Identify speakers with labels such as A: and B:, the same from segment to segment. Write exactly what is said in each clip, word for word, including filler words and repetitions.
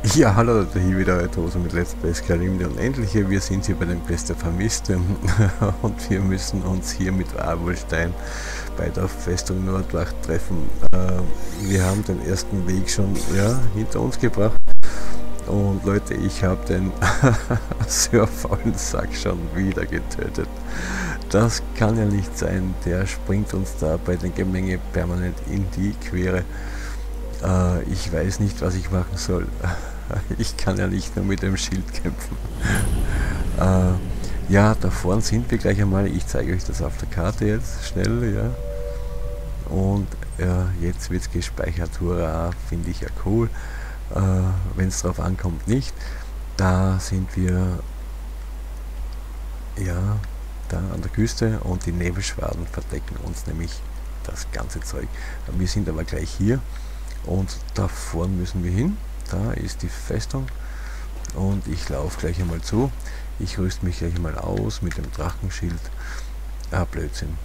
A: Ja, hallo, hier wieder euer Toso mit Let's Play Skyrim die Unendliche. Wir sind hier bei dem Quest der Vermisste und wir müssen uns hier mit Arvolstein bei der Festung Nordwacht treffen. Äh, wir haben den ersten Weg schon ja, hinter uns gebracht und Leute, ich habe den sehr faulen Sack schon wieder getötet. Das kann ja nicht sein, der springt uns da bei der Gemenge permanent in die Quere. Äh, ich weiß nicht, was ich machen soll. Ich kann ja nicht nur mit dem Schild kämpfen. Äh, ja, da vorne sind wir gleich einmal. Ich zeige euch das auf der Karte jetzt schnell, ja. Und ja, jetzt wird es gespeichert. Hurra, finde ich ja cool. Äh, Wenn es drauf ankommt, nicht. Da sind wir ja da an der Küste und die Nebelschwaden verdecken uns nämlich das ganze Zeug. Wir sind aber gleich hier und da vorne müssen wir hin. Da ist die Festung und ich laufe gleich einmal zu. Ich rüste mich gleich einmal aus mit dem Drachenschild. Ah, Blödsinn.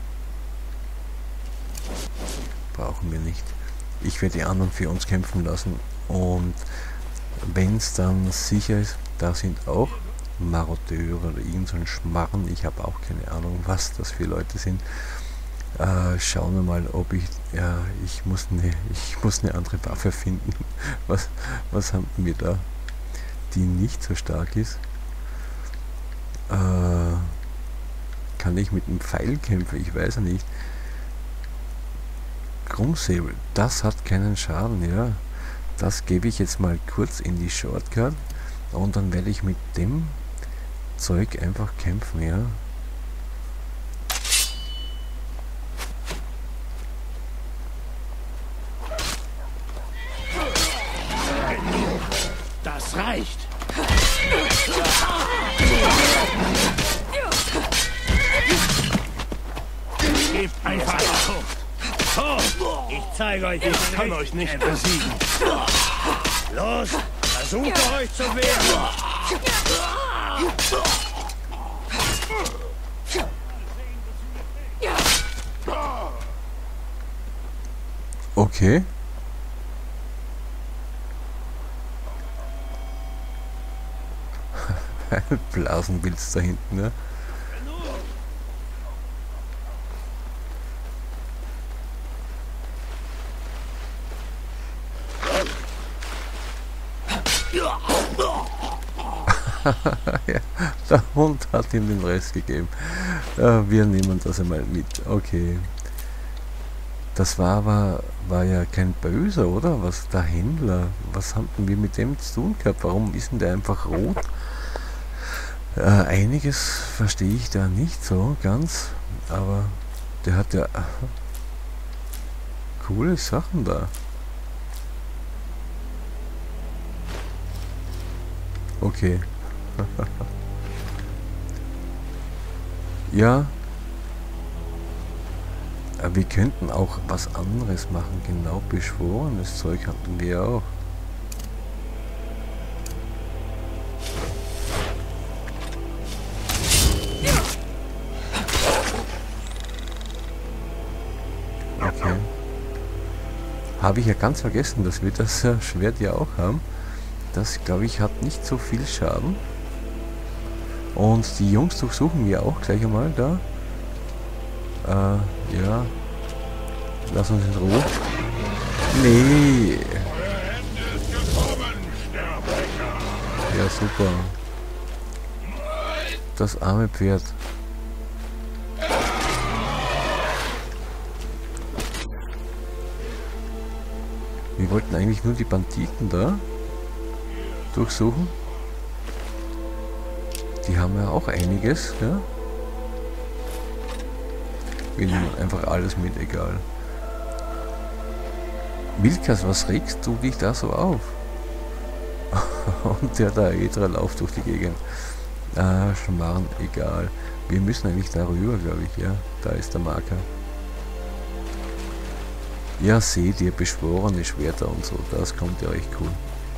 A: Brauchen wir nicht. Ich werde die anderen für uns kämpfen lassen und wenn es dann sicher ist, da sind auch Marodeure oder irgend so ein Schmarren. Ich habe auch keine Ahnung, was das für Leute sind. Äh, schauen wir mal, ob ich, ja, ich muss eine, ich muss eine andere Waffe finden. Was, was haben wir da, die nicht so stark ist? Äh, kann ich mit einem Pfeil kämpfen? Ich weiß ja nicht. Krummsäbel, das hat keinen Schaden, ja. Das gebe ich jetzt mal kurz in die Shortcut und dann werde ich mit dem Zeug einfach kämpfen, ja.
B: Das reicht. Gebt einfach auf. So, ich zeige euch, ich kann euch nicht besiegen. Los, versucht euch zu wehren.
A: Okay. Blasenpilz da hinten, ne? Ja, der Hund hat ihm den Rest gegeben. Ja, wir nehmen das einmal mit. Okay. Das war aber war ja kein Böser, oder? Was der Händler? Was hatten wir mit dem zu tun gehabt? Warum ist denn der einfach rot? Äh, einiges verstehe ich da nicht so ganz, aber der hat ja coole Sachen da. Okay. Ja. Aber wir könnten auch was anderes machen. Genau, beschworenes Zeug hatten wir auch. Okay. Habe ich ja ganz vergessen, dass wir das äh, Schwert ja auch haben. Das, glaube ich, hat nicht so viel Schaden. Und die Jungs durchsuchen wir auch gleich einmal da. Äh, ja. Lass uns in Ruhe. Nee. Ja, super. Das arme Pferd. Wir wollten eigentlich nur die Banditen da durchsuchen. Die haben ja auch einiges, ja. Wir nehmen einfach alles mit, egal. Wilkas, was regst du dich da so auf? Und der da Edra lauft durch die Gegend. Ah, Schmarrn, egal. Wir müssen eigentlich darüber, glaube ich, ja. Da ist der Marker. Ja, seht ihr, beschworene Schwerter und so. Das kommt ja echt cool.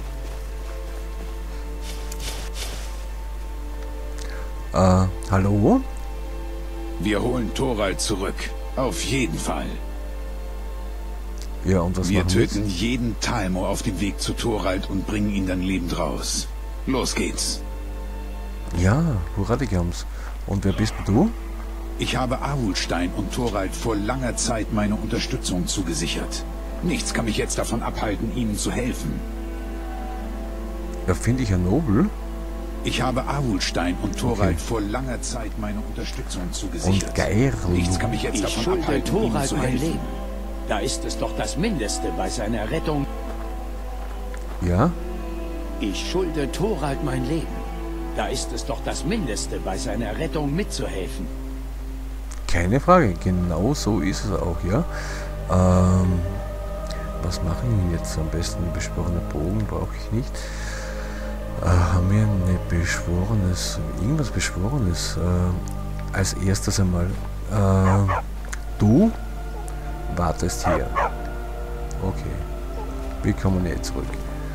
A: Äh, hallo?
B: Wir holen Thorald zurück. Auf jeden Fall.
A: Ja, und was
C: Wir
A: machen wir
C: töten
A: jetzt?
C: jeden Talmo auf dem Weg zu Thorald und bringen ihn dann lebend raus. Los geht's.
A: Ja, hurra, die Gams. Und wer bist denn du?
C: Ich habe Avulstein und Thorald vor langer Zeit meine Unterstützung zugesichert. Nichts kann mich jetzt davon abhalten, ihnen zu helfen.
A: Ja, finde ich ja nobel.
C: Ich habe Avulstein und Thorald
A: Okay.
C: vor langer Zeit meine Unterstützung zugesichert.
A: Und Geir.
C: Nichts kann mich jetzt
D: Ich
C: davon
D: schulde
C: abhalten, ihnen
D: Thorald
C: zu
D: mein
C: helfen.
D: Leben. Da ist es doch das Mindeste bei seiner Rettung.
A: Ja?
D: Ich schulde Thorald mein Leben. Da ist es doch das Mindeste bei seiner Rettung mitzuhelfen.
A: Keine Frage, genau so ist es auch, ja. Ähm, was mache ich denn jetzt am besten? Beschworener Bogen brauche ich nicht. Äh, haben wir eine Beschworenes, irgendwas Beschworenes? Äh, als erstes einmal, äh, du wartest hier. Okay, wir kommen jetzt zurück.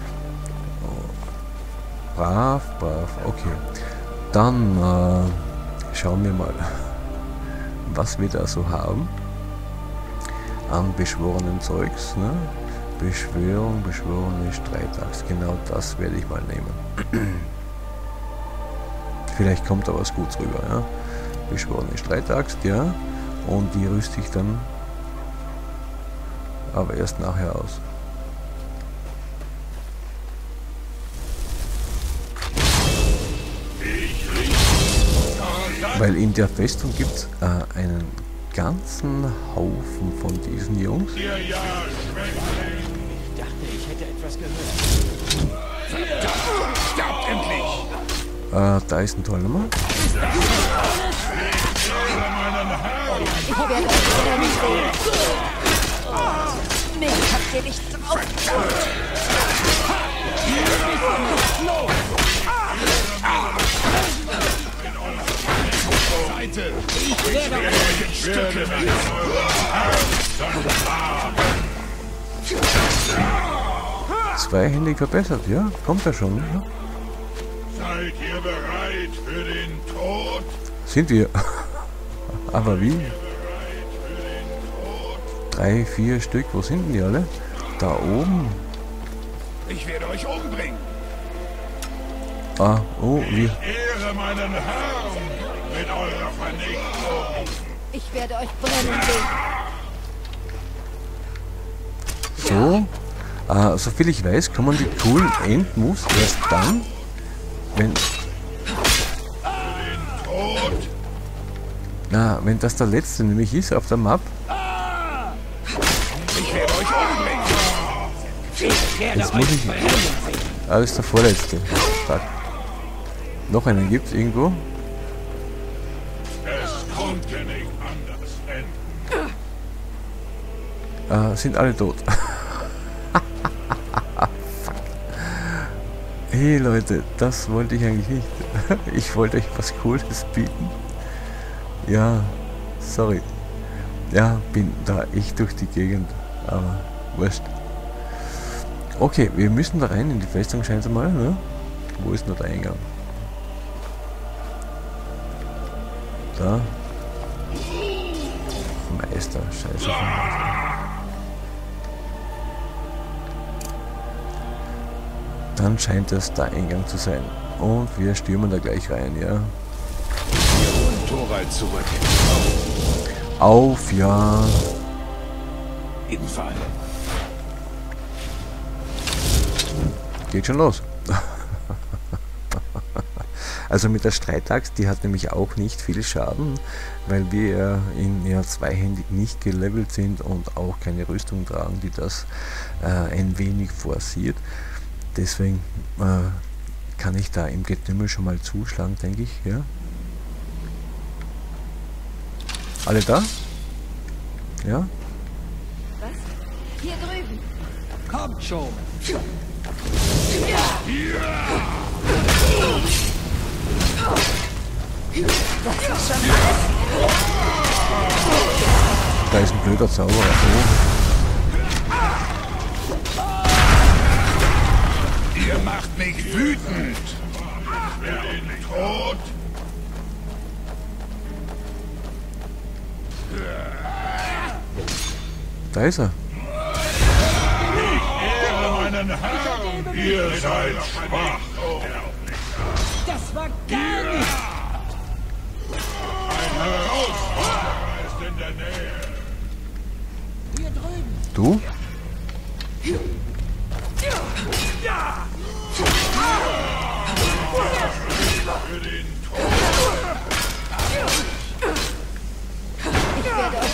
A: Oh. Brav, brav, okay. Dann äh, schauen wir mal, was wir da so haben an beschworenen Zeugs, ne? Beschwörung, beschworene Streitaxt, genau das werde ich mal nehmen. Vielleicht kommt da was Gutes rüber, ja? Beschworene Streitaxt, ja, und die rüste ich dann aber erst nachher aus. Weil in der Festung gibt es äh, einen ganzen Haufen von diesen Jungs.
D: Ich dachte, ich hätte etwas gehört.
C: Sterbt endlich!
A: Äh, da ist ein Tollnummer.
E: Ich werde euch brennen sehen. Mich habt ihr nicht drauf.
C: Seite! Ich werde euch in Stücke
A: Zweihändig verbessert, ja? Kommt ja schon. Ja?
F: Seid ihr bereit für den Tod?
A: Sind wir. Aber wie?
F: Bereit für den Tod?
A: Drei, vier Stück. Wo sind denn die alle? Da oben.
C: Ich werde euch umbringen!
A: Ah, oh, wir.
F: Ehre meinen Herrn mit eurer Vernichtung.
E: Ich werde euch brennen sehen.
A: So. Ah, soviel ich weiß, kommen die coolen Endmoves erst dann, wenn.
F: Tod?
A: Na, wenn das der letzte nämlich ist auf der Map.
C: Ich werde euch umbringen!
D: Ich werde
A: Jetzt muss
D: euch
A: ich.
D: brennen sehen.
A: Ah, das ist der vorletzte. Fuck. Noch einen gibt's irgendwo.
F: Es konnte nicht anders enden.
A: Äh, sind alle tot. Fuck. Hey Leute, das wollte ich eigentlich nicht. Ich wollte euch was Cooles bieten. Ja, sorry. Ja, bin da echt durch die Gegend. Aber wurscht. Okay, wir müssen da rein in die Festung, scheint es mal, ne? Wo ist noch der Eingang? Da. Meister, scheiße. Vom Meister. Dann scheint es der Eingang zu sein. Und wir stürmen da gleich rein, ja.
C: Und Thorald zurück.
A: Auf, ja.
C: Jeden Fall.
A: Geht schon los. Also mit der Streitaxt, die hat nämlich auch nicht viel Schaden, weil wir in ja zweihändig nicht gelevelt sind und auch keine Rüstung tragen, die das äh, ein wenig forciert. Deswegen äh, kann ich da im Getümmel schon mal zuschlagen, denke ich. Ja. Alle da? Ja?
E: Was? Hier drüben.
D: Kommt schon.
A: Da ist ein blöder Zauberer.
C: Ihr macht mich wütend!
F: Für den Tod?
A: Da ist er.
F: Ihr seid schwach.
D: Das war gar nicht.
F: Ein Herausforderer ist in der Nähe.
D: Hier drüben.
A: Du?
F: Für den
E: Ich werde euch...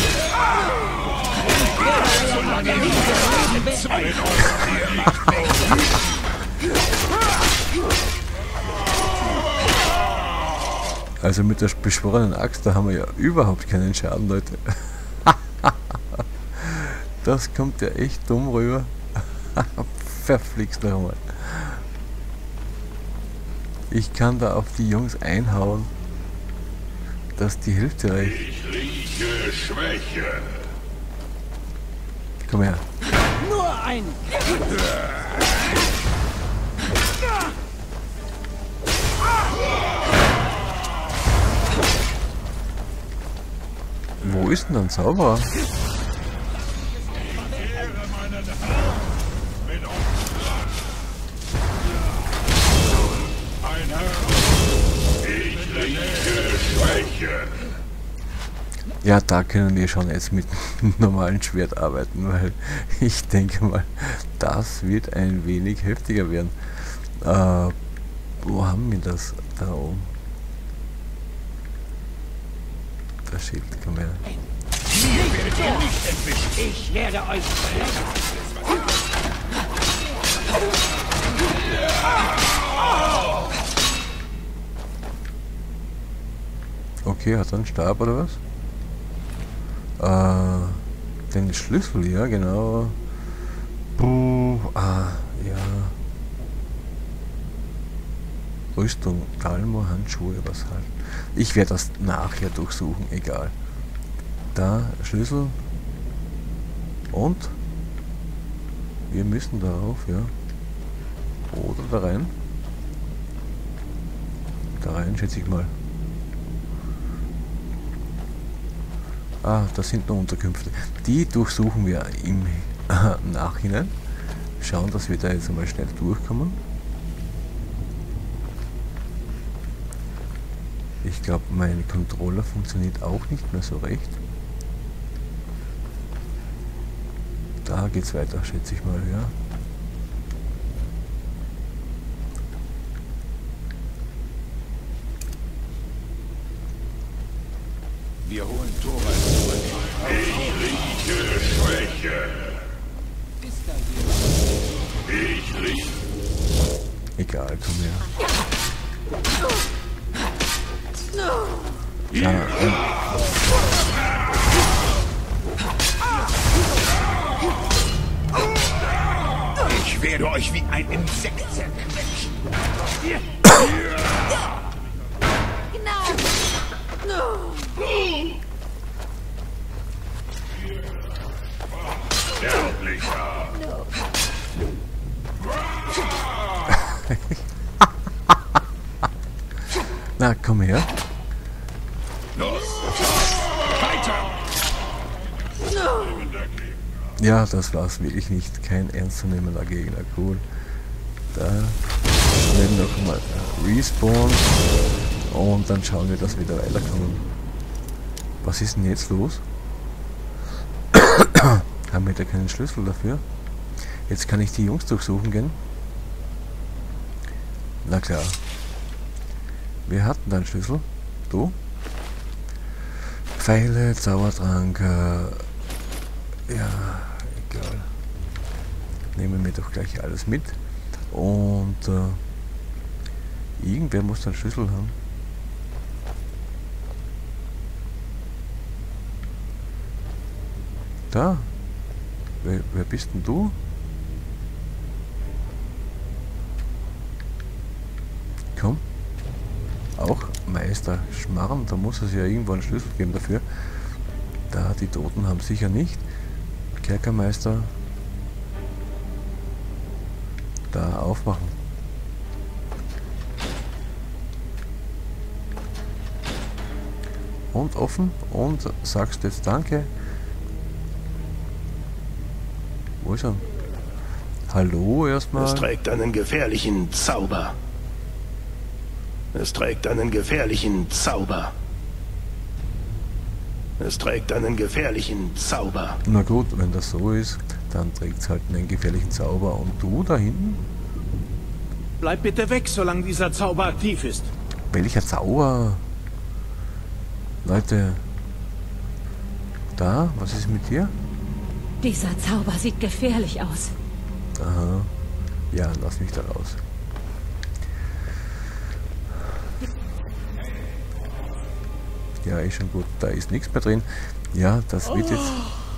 A: Also mit der beschworenen Axt, da haben wir ja überhaupt keinen Schaden, Leute. Das kommt ja echt dumm rüber. Verflixt noch einmal. Ich kann da auf die Jungs einhauen, dass die Hälfte reicht.
F: Ich rieche Schwäche.
A: Komm her.
D: Nur ein.
A: Wo ist denn ein Zauberer?
F: Ich rieche Schwäche.
A: Ja, da können wir schon jetzt mit einem normalen Schwert arbeiten, weil ich denke mal, das wird ein wenig heftiger werden. Äh, wo haben wir das? Da oben. Das Schild, komm her.
D: Ich werde euch brechen.
A: Okay, hat er einen Stab oder was? Äh, den Schlüssel, ja genau. Puh, ah, ja. Rüstung, Dalmo, Handschuhe, was halt. Ich werde das nachher durchsuchen, egal. Da, Schlüssel. Und? Wir müssen darauf, ja. Oder da rein. Da rein, schätze ich mal. Ah, das sind nur Unterkünfte. Die durchsuchen wir im äh, Nachhinein. Schauen, dass wir da jetzt einmal schnell durchkommen. Ich glaube, mein Controller funktioniert auch nicht mehr so recht. Da geht's weiter, schätze ich mal, ja.
C: Wir holen Thorwald zurück.
F: Ich rieche Schwäche.
D: Ist da jemand?
F: Ich rieche.
A: Egal, komm her. Ja, ähm,
C: Ich werde euch wie ein Insekt zerquetschen.
F: Sterblicher.
A: na, komm her.
F: Los. Weiter.
A: Ja, das war's wirklich nicht. Kein ernstzunehmender Gegner. Cool. Da werden wir noch mal Respawn. Und dann schauen wir, dass wir da weiterkommen. Was ist denn jetzt los? Haben wir da keinen Schlüssel dafür? Jetzt kann ich die Jungs durchsuchen gehen. Na klar. Wir hatten da einen Schlüssel. Du? Pfeile, Zaubertrank. Äh, ja, egal. Nehmen wir doch gleich alles mit. Und äh, irgendwer muss da einen Schlüssel haben. Da. Wer, wer bist denn du? Komm. Auch Meister Schmarrn, da muss es ja irgendwo einen Schlüssel geben dafür. Da, die Toten haben sicher nicht. Kerkermeister. Da aufmachen. Und offen und sagst jetzt Danke. Wo ist er? Hallo erstmal.
B: Es trägt einen gefährlichen Zauber. Es trägt einen gefährlichen Zauber. Es trägt einen gefährlichen Zauber.
A: Na gut, wenn das so ist, dann trägt es halt einen gefährlichen Zauber. Und du da hinten?
D: Bleib bitte weg, solange dieser Zauber aktiv ist.
A: Welcher Zauber? Leute. Da, was ist mit dir?
G: Dieser Zauber sieht gefährlich aus.
A: Aha. Ja, lass mich da raus. Ja, ist schon gut. Da ist nichts mehr drin. Ja, das wird jetzt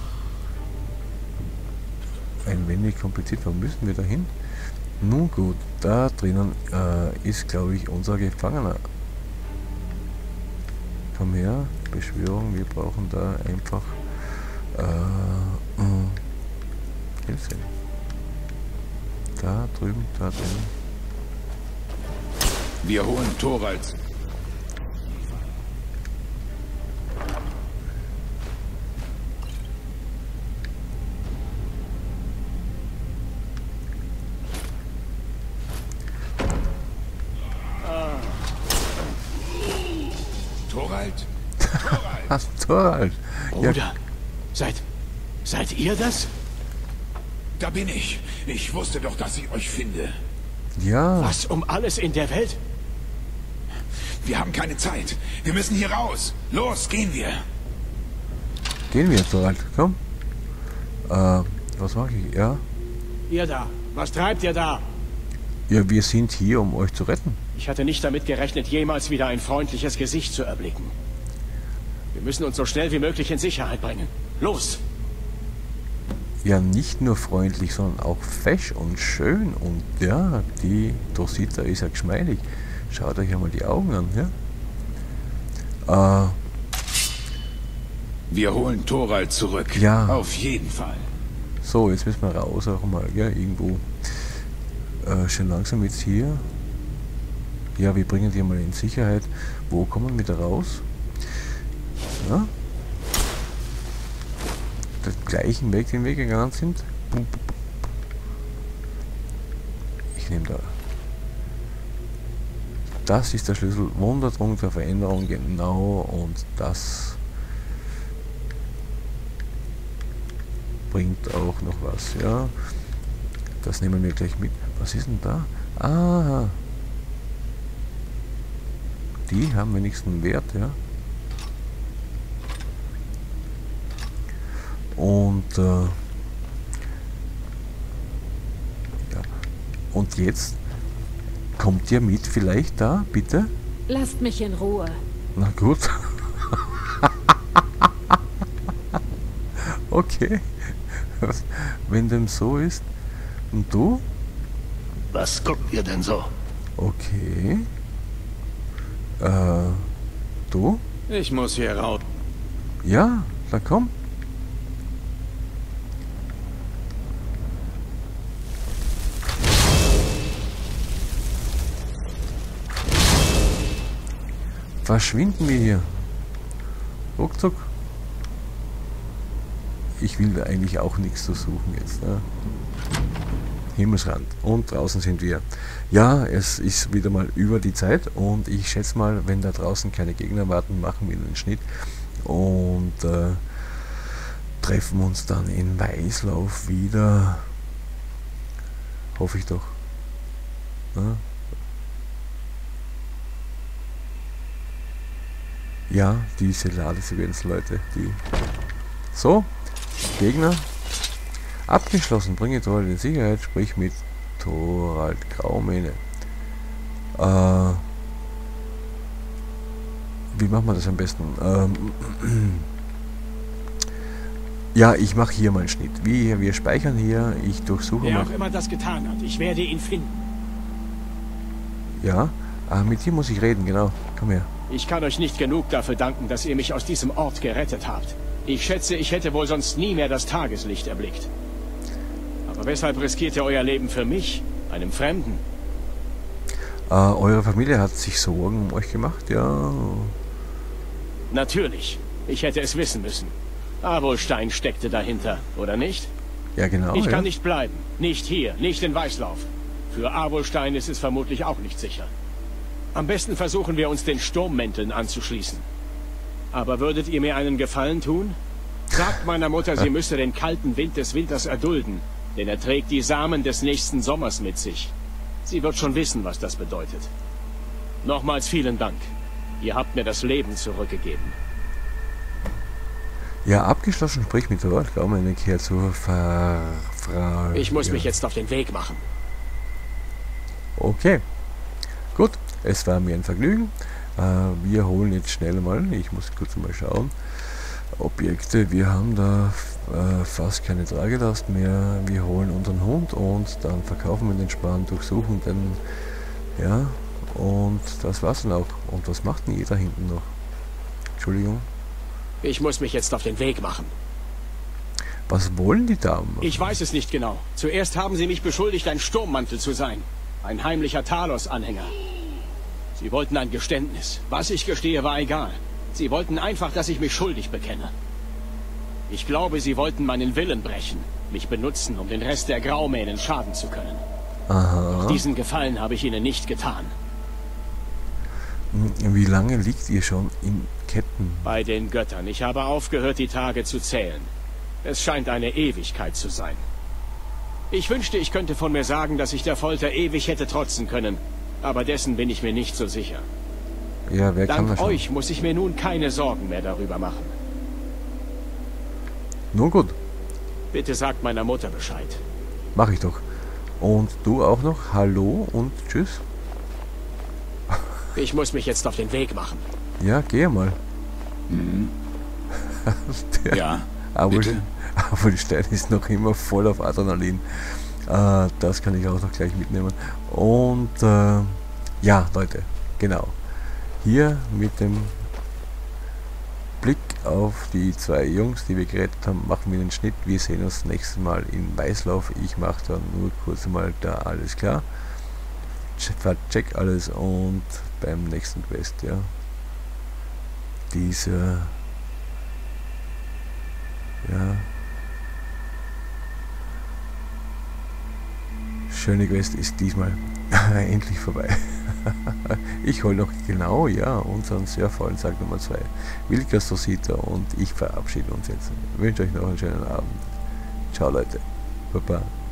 A: ein wenig kompliziert. Wo müssen wir da hin? Nun gut, da drinnen äh, ist, glaube ich, unser Gefangener. Komm her, Beschwörung. Wir brauchen da einfach äh, äh, Hilfe. Da drüben, da drüben.
C: Wir holen Thorald. Thorald? Thorald!
A: Ach, Thorald!
D: Bruder,
A: Ja,
D: seid... seid ihr das?
C: Da bin ich. Ich wusste doch, dass ich euch finde.
A: ja.
D: Was um alles in der Welt?
C: Wir haben keine Zeit. Wir müssen hier raus. Los, gehen wir.
A: Gehen wir, Thorald. Komm. Äh, was mache ich? Ja.
D: Ihr da, was treibt ihr da?
A: Ja, wir sind hier, um euch zu retten.
D: Ich hatte nicht damit gerechnet, jemals wieder ein freundliches Gesicht zu erblicken. Wir müssen uns so schnell wie möglich in Sicherheit bringen. Los!
A: Ja, nicht nur freundlich, sondern auch fesch und schön. Und ja, die Dosita ist ja geschmeidig. Schaut euch einmal die Augen an, ja? Äh,
C: Wir holen Thorald zurück.
A: Ja.
C: Auf jeden Fall.
A: so, jetzt müssen wir raus auch mal, ja, irgendwo. Äh, schön langsam jetzt hier. Ja, wir bringen die mal in Sicherheit. Wo kommen wir da raus? Ja? Den gleichen Weg, den wir gegangen sind. Ich nehme da. Das ist der Schlüssel. Wunderdrung der Veränderung, genau. Und das bringt auch noch was, ja. Das nehmen wir gleich mit. Was ist denn da? Ah. Die haben wenigstens Wert, ja. Und äh, ja. Und jetzt kommt ihr mit vielleicht da, bitte?
G: Lasst mich in Ruhe.
A: Na gut. Okay. Wenn dem so ist. Und du?
B: Was guckt ihr denn so?
A: Okay. Äh, du?
D: Ich muss hier raus.
A: Ja, dann komm. Verschwinden wir hier. Ruckzuck. Ich will eigentlich auch nichts zu suchen jetzt. Ne? Himmelsrand. Und draußen sind wir. Ja, es ist wieder mal über die Zeit und ich schätze mal, wenn da draußen keine Gegner warten, machen wir einen Schnitt und äh, treffen uns dann in Weißlauf wieder. Hoffe ich doch. Ja, ja diese Ladesequenzen, Leute. Die so, Gegner. Abgeschlossen, bringe Thorald in Sicherheit, sprich mit Thorald Graumähne. Äh, wie machen wir das am besten? Ähm, ja, ich mache hier mal einen Schnitt. Wir, wir speichern hier, ich durchsuche
D: Wer
A: mal.
D: auch immer das getan hat, ich werde ihn finden.
A: Ja, ah, mit dir muss ich reden, genau. Komm her.
D: Ich kann euch nicht genug dafür danken, dass ihr mich aus diesem Ort gerettet habt. Ich schätze, ich hätte wohl sonst nie mehr das Tageslicht erblickt. Aber weshalb riskiert ihr euer Leben für mich, einem Fremden?
A: Äh, eure Familie hat sich Sorgen um euch gemacht, ja.
D: Natürlich. Ich hätte es wissen müssen. Avolstein steckte dahinter, oder nicht?
A: Ja, genau.
D: Ich kann
A: ja.
D: nicht bleiben. Nicht hier, nicht in Weißlauf. Für Arvolstein ist es vermutlich auch nicht sicher. Am besten versuchen wir uns den Sturmmänteln anzuschließen. Aber würdet ihr mir einen Gefallen tun? Sagt meiner Mutter, sie müsse den kalten Wind des Winters erdulden, denn er trägt die Samen des nächsten Sommers mit sich. Sie wird schon wissen, was das bedeutet. Nochmals vielen Dank. Ihr habt mir das Leben zurückgegeben.
A: Ja, abgeschlossen, sprich mit Wort, kaum eine Kehr zur Ver... Fra
D: Ich muss
A: ja.
D: mich jetzt auf den Weg machen.
A: Okay. Gut, es war mir ein Vergnügen. Äh, wir holen jetzt schnell mal, ich muss kurz mal schauen, Objekte, wir haben da äh, fast keine Tragelast mehr. Wir holen unseren Hund und dann verkaufen wir den Span, durchsuchen den, ja, und das war's dann auch. Und was macht denn ihr da hinten noch? Entschuldigung.
D: Ich muss mich jetzt auf den Weg machen.
A: Was wollen die Damen?
D: Ich weiß es nicht genau. Zuerst haben sie mich beschuldigt, ein Sturmmantel zu sein. Ein heimlicher Talos-Anhänger. Sie wollten ein Geständnis. Was ich gestehe, war egal. Sie wollten einfach, dass ich mich schuldig bekenne. Ich glaube, sie wollten meinen Willen brechen. Mich benutzen, um den Rest der Graumähnen schaden zu können.
A: Aha.
D: Doch diesen Gefallen habe ich ihnen nicht getan.
A: Wie lange liegt ihr schon in Ketten?
D: Bei den Göttern. Ich habe aufgehört, die Tage zu zählen. Es scheint eine Ewigkeit zu sein. Ich wünschte, ich könnte von mir sagen, dass ich der Folter ewig hätte trotzen können. Aber dessen bin ich mir nicht so sicher.
A: Ja, wer kann das
D: Dank
A: schon?
D: euch muss ich mir nun keine Sorgen mehr darüber machen.
A: Nun gut,
D: Bitte sagt meiner Mutter Bescheid.
A: mach ich doch. Und du auch noch? Hallo und tschüss.
D: Ich muss mich jetzt auf den Weg machen.
A: Ja, geh mal.
C: Mhm.
A: Der
C: Ja,
A: aber,
C: bitte?
A: aber die Stein ist noch immer voll auf Adrenalin. Äh, das kann ich auch noch gleich mitnehmen. Und äh, ja, Leute, genau. Hier mit dem Blick auf die zwei Jungs, die wir gerettet haben, machen wir den Schnitt. Wir sehen uns nächstes Mal in Weißlauf. Ich mache dann nur kurz mal da alles klar. Check alles und beim nächsten Quest, ja. Dieser ja schöne Quest ist diesmal endlich vorbei. Ich hole noch genau, ja, unseren surfvollen Sack Nummer zwei. Wilkas Rosita und ich verabschiede uns jetzt. Ich wünsche euch noch einen schönen Abend. Ciao Leute. Baba.